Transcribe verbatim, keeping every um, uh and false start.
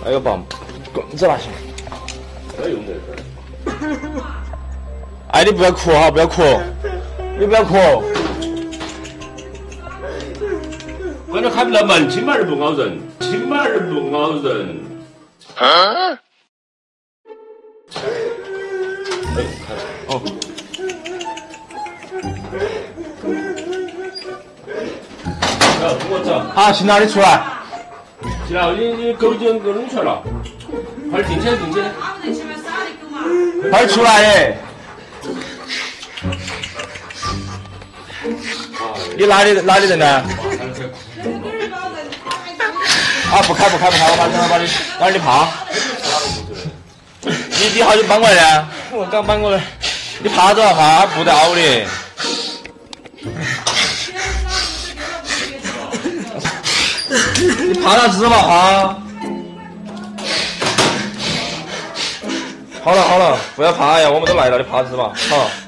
那个棒棍子拿去。 不要用这个。 哎，你不要哭哈，不要哭，你不要哭。 反正开不了门，亲妈儿不咬人，亲妈儿不咬人。啊？哎，开了。 哦。 要跟我走。 好，去哪里出来？ 去了，你你狗已经给弄出来了，快点进去进去。 快出来耶！你哪里哪里人呢？啊，不开不开不开，我把等把你让你爬。你你好久搬过来的？我刚搬过来。你爬着爬不得凹的。你爬哪只嘛爬？好了好了，不要爬呀，我们都来了，你爬只嘛，好。